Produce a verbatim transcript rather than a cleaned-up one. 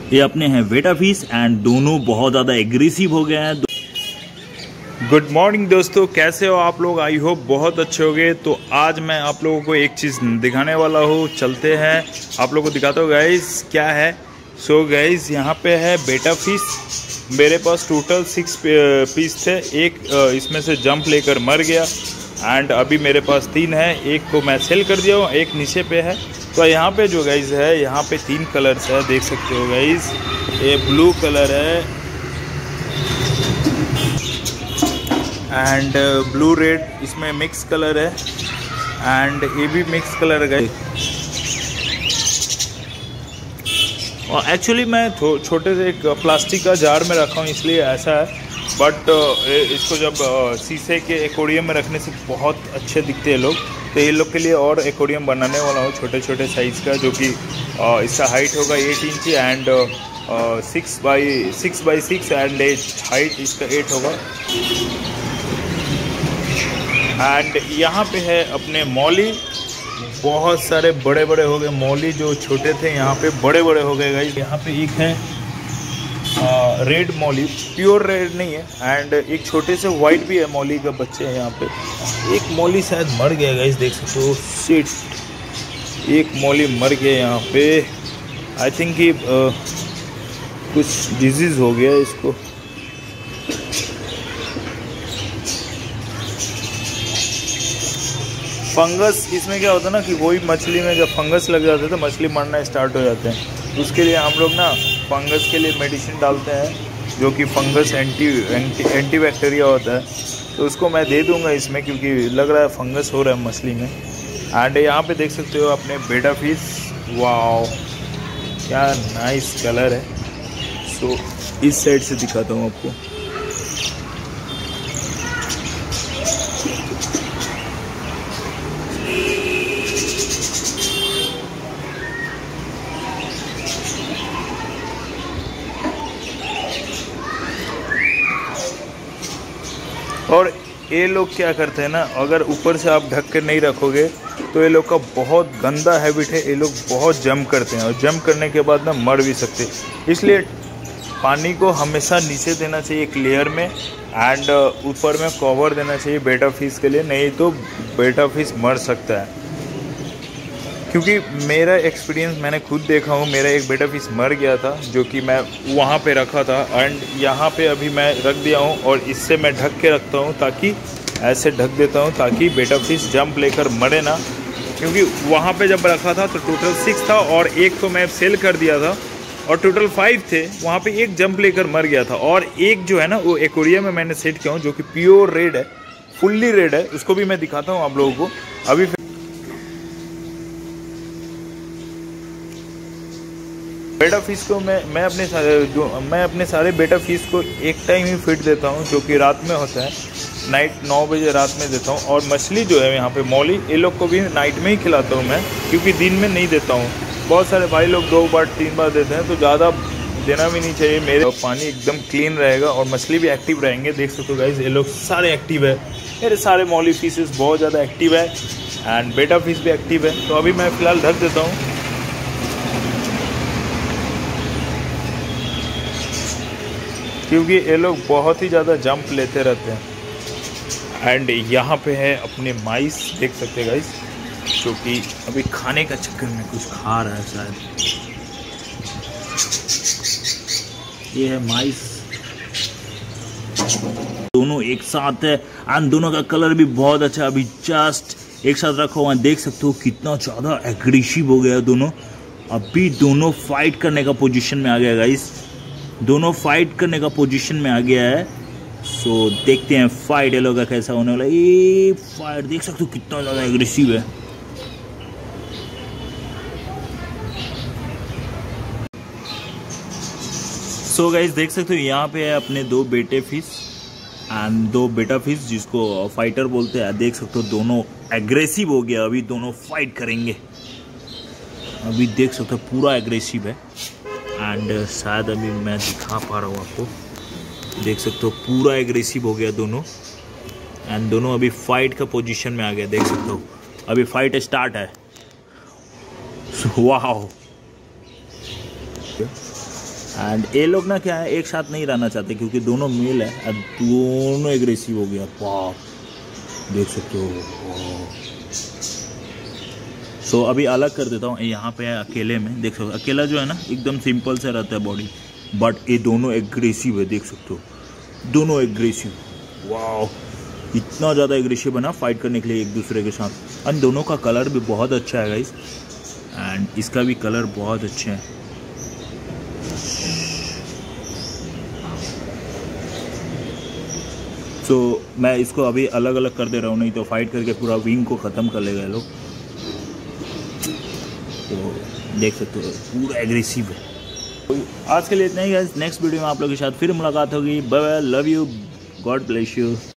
ये अपने हैं बेटा फिश एंड दोनों बहुत ज़्यादा एग्रेसिव हो गए हैं। गुड मॉर्निंग दोस्तों, कैसे हो आप लोग? आई होप बहुत अच्छे हो गए। तो आज मैं आप लोगों को एक चीज़ दिखाने वाला हूँ, चलते हैं आप लोगों को दिखाता हूँ गाइस क्या है। सो so गाइस यहाँ पे है बेटा फिश, मेरे पास टोटल सिक्स पीस थे, एक इसमें से जंप लेकर मर गया एंड अभी मेरे पास तीन है, एक को मैं सेल कर दिया हूँ, एक नीचे पे है। तो यहाँ पे जो गाइस है, यहाँ पे तीन कलर्स है, देख सकते हो गाइस। ये ब्लू कलर है एंड ब्लू रेड, इसमें मिक्स कलर है एंड ये भी मिक्स कलर है। और एक्चुअली मैं छोटे से एक प्लास्टिक का जार में रखा हूँ इसलिए ऐसा है, बट इसको जब शीशे के एक्वेरियम में रखने से बहुत अच्छे दिखते हैं लोग। तो ये लोग के लिए और एक्वेरियम बनाने वाला हूँ छोटे छोटे साइज़ का, जो कि इसका हाइट होगा eight inch and six by six by six and eight height इसका एट होगा। एंड यहाँ पे है अपने मौली, बहुत सारे बड़े बड़े हो गए मौली, जो छोटे थे यहाँ पे बड़े बड़े हो गए गाइस। यहाँ पे एक है रेड मौली, प्योर रेड नहीं है, एंड एक छोटे से वाइट भी है मौली का बच्चे हैं यहाँ पे। एक मौली शायद मर गया गाइस, देख सकते हो। शिट, एक मौली मर गया यहाँ पे। आई थिंक कि कुछ डिजीज़ हो गया इसको। फंगस, इसमें क्या होता है ना कि वही मछली में जब फंगस लग जाते हैं तो मछली मरना स्टार्ट हो जाते हैं। तो उसके लिए हम लोग ना फंगस के लिए मेडिसिन डालते हैं, जो कि fungus anti anti anti bacteria होता है। तो उसको मैं दे दूंगा इसमें, क्योंकि लग रहा है फंगस हो रहा है मछली में। एंड यहाँ पे देख सकते हो अपने बेटा फिश, वाओ क्या नाइस कलर है। सो इस साइड से दिखाता हूँ आपको। और ये लोग क्या करते हैं ना, अगर ऊपर से आप ढक कर नहीं रखोगे तो ये लोग का बहुत गंदा हैबिट है, ये लोग बहुत जंप करते हैं और जंप करने के बाद ना मर भी सकते हैं। इसलिए पानी को हमेशा नीचे देना चाहिए एक लेयर में, एंड ऊपर में कवर देना चाहिए बेटा फिश के लिए, नहीं तो बेटा फिश मर सकता है। क्योंकि मेरा एक्सपीरियंस मैंने खुद देखा हूँ, मेरा एक बेटा फिश मर गया था, जो कि मैं वहाँ पे रखा था एंड यहाँ पे अभी मैं रख दिया हूँ। और इससे मैं ढक के रखता हूँ, ताकि ऐसे ढक देता हूँ ताकि बेटा फिश जंप लेकर मरे ना। क्योंकि वहाँ पे जब रखा था तो टोटल सिक्स था और एक तो मैं सेल कर दिया था, और टोटल फाइव थे, वहाँ पे एक जंप लेकर मर गया था। और एक जो है ना वो एक्वेरियम में मैंने सेट किया हूँ, जो कि प्योर रेड है, फुल्ली रेड है। उसको भी मैं दिखाता हूँ आप लोगों को अभी। बेटा फिश को मैं मैं अपने सारे जो मैं अपने सारे बेटा फिश को एक टाइम ही फीड देता हूँ, जो कि रात में होता है, नाइट नौ बजे रात में देता हूँ। और मछली जो है यहाँ पे मौली, ये लोग को भी नाइट में ही खिलाता हूँ मैं, क्योंकि दिन में नहीं देता हूँ। बहुत सारे भाई लोग दो बार तीन बार देते हैं, तो ज़्यादा देना भी नहीं चाहिए। मेरे पानी एकदम क्लीन रहेगा और मछली भी एक्टिव रहेंगे। देख सकते हो गाइस, ये लोग सारे एक्टिव है, मेरे सारे मौली फिशेस बहुत ज़्यादा एक्टिव है एंड बेटा फिश भी एक्टिव है। तो अभी मैं फ़िलहाल ढक देता हूँ, क्योंकि ये लोग बहुत ही ज़्यादा जंप लेते रहते हैं। एंड यहाँ पे है अपने माइस, देख सकते हैं गाइस, जो कि अभी खाने का चक्कर में कुछ खा रहा है शायद। ये है माइस, दोनों एक साथ है एंड दोनों का कलर भी बहुत अच्छा। अभी जस्ट एक साथ रखा हुआ है, देख सकते हो कितना ज़्यादा एग्रेसिव हो गया दोनों। अभी दोनों फाइट करने का पोजीशन में आ गया गाइस, दोनों फाइट करने का पोजीशन में आ गया है। सो देखते हैं फाइट ये लोग का कैसा होने वाला है। ये फाइट देख सकते हो कितना ज़्यादा एग्रेसिव है। सो गाइस देख सकते हो यहाँ पे है अपने दो बेटे फिश एंड दो बेटा फिश, जिसको फाइटर बोलते हैं। देख सकते हो दोनों एग्रेसिव हो गया, अभी दोनों फाइट करेंगे। अभी देख सकते हो पूरा एग्रेसिव है एंड शायद अभी मैं दिखा पा रहा हूँ आपको, देख सकते हो पूरा एग्रेसिव हो गया दोनों एंड दोनों अभी फाइट का पोजीशन में आ गया। देख सकते हो अभी फाइट स्टार्ट है। वाह एंड ये लोग ना क्या है, एक साथ नहीं रहना चाहते क्योंकि दोनों मेल है और दोनों एग्रेसिव हो गया। वाह, देख सकते हो। सो so, अभी अलग कर देता हूँ। यहाँ पे है अकेले में, देख सकते हो। अकेला जो है ना एकदम सिंपल से रहता है बॉडी, बट ये दोनों एग्रेसिव है, देख सकते हो, दोनों एग्रेसिव। वाह, इतना ज़्यादा एग्रेसिव है ना फाइट करने के लिए एक दूसरे के साथ। और दोनों का कलर भी बहुत अच्छा है गाइस, एंड इसका भी कलर बहुत अच्छा है। सो so, मैं इसको अभी अलग अलग कर दे रहा हूँ, नहीं तो फाइट करके पूरा विंग को ख़त्म कर लेगा ये लोग। तो देख सकते हो पूरा एग्रेसिव है। तो आज के लिए इतना ही गाइस, नेक्स्ट वीडियो में आप लोगों के साथ फिर मुलाकात होगी। Bye bye, love you, God bless you.